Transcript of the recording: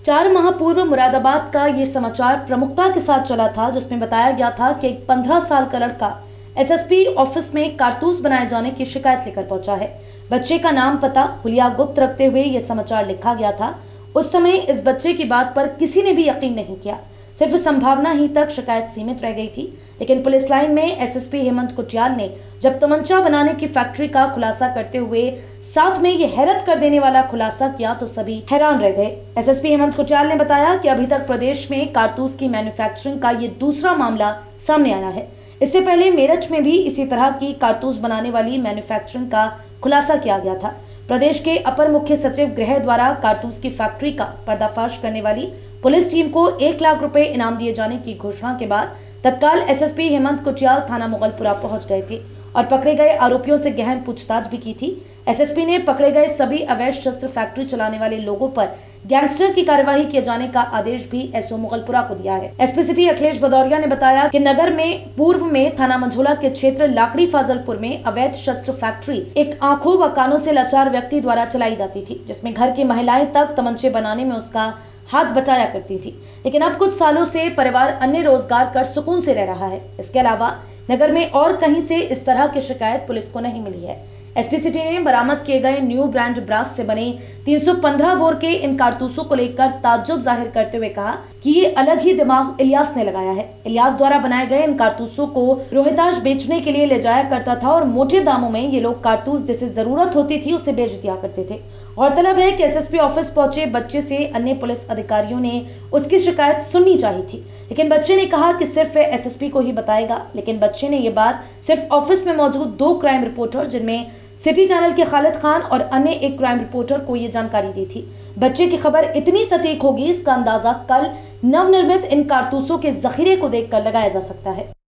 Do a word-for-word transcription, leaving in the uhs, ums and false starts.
चार माह पूर्व मुरादाबाद का ये समाचार प्रमुखता के साथ चला था, जिसमें बताया गया था कि एक पंद्रह साल का लड़का एसएसपी ऑफिस में कारतूस बनाए जाने की शिकायत लेकर पहुंचा है। बच्चे का नाम पता हुलिया गुप्त रखते हुए यह समाचार लिखा गया था। उस समय इस बच्चे की बात पर किसी ने भी यकीन नहीं किया, सिर्फ संभावना ही तक शिकायत सीमित रह गई थी। लेकिन पुलिस लाइन में एसएसपी हेमंत कुटियाल ने जब तमंचा बनाने की फैक्ट्री का खुलासा करते हुए साथ में ये हैरत कर देने वाला खुलासा किया तो सभी हैरान रह गए। एसएसपी हेमंत कुटियाल ने बताया कि अभी तक प्रदेश में कारतूस की मैन्युफैक्चरिंग का ये दूसरा मामला सामने आया है। इससे पहले मेरठ में भी इसी तरह की कारतूस बनाने वाली मैन्युफैक्चरिंग का खुलासा किया गया था। प्रदेश के अपर मुख्य सचिव गृह द्वारा कारतूस की फैक्ट्री का पर्दाफाश करने वाली पुलिस टीम को एक लाख रुपए इनाम दिए जाने की घोषणा के बाद तत्काल एसएसपी हेमंत कुटियाल थाना मुगलपुरा पहुंच गए थे और पकड़े गए आरोपियों से गहन पूछताछ भी की थी। एसएसपी ने पकड़े गए सभी अवैध शस्त्र फैक्ट्री चलाने वाले लोगों पर गैंगस्टर की कार्यवाही किए जाने का आदेश भी एसओ मुगलपुरा को दिया है। एसपी सिटी अखिलेश भदौरिया ने बताया कि नगर में पूर्व में थाना मंझोला के क्षेत्र लाकड़ी फाजलपुर में अवैध शस्त्र फैक्ट्री एक आंखों व कानों से लाचार व्यक्ति द्वारा चलाई जाती थी, जिसमें घर की महिलाएं तक तमंचे बनाने में उसका हाथ बटाया करती थी। लेकिन अब कुछ सालों से परिवार अन्य रोजगार कर सुकून से रह रहा है। इसके अलावा नगर में और कहीं से इस तरह की शिकायत पुलिस को नहीं मिली है। एसपी सिटी ने बरामद किए गए न्यू ब्रांड ब्रास से बने तीन सौ पंद्रह बोर के इन कारतूसों को लेकर ताज्जुब जाहिर करते हुए कहा कि ये अलग ही दिमाग इलियास ने लगाया है। इलियास द्वारा बनाए गए इन कारतूसों को रोहिताश बेचने के लिए ले जाया करता था और मोटे दामों में ये लोग कारतूस जिसे जरूरत होती थी उसे बेच दिया करते थे। गौरतलब है कि एसएसपी ऑफिस पहुंचे बच्चे से अन्य पुलिस अधिकारियों ने उसकी शिकायत सुननी चाहिए थी, लेकिन बच्चे ने कहा कि सिर्फ एसएसपी को ही बताएगा। लेकिन बच्चे ने ये बात सिर्फ ऑफिस में मौजूद दो क्राइम रिपोर्टर, जिनमें सिटी चैनल के खालिद खान और अन्य एक क्राइम रिपोर्टर को ये जानकारी दी थी। बच्चे की खबर इतनी सटीक होगी, इसका अंदाजा कल नवनिर्मित इन कारतूसों के जखीरे को देखकर लगाया जा सकता है।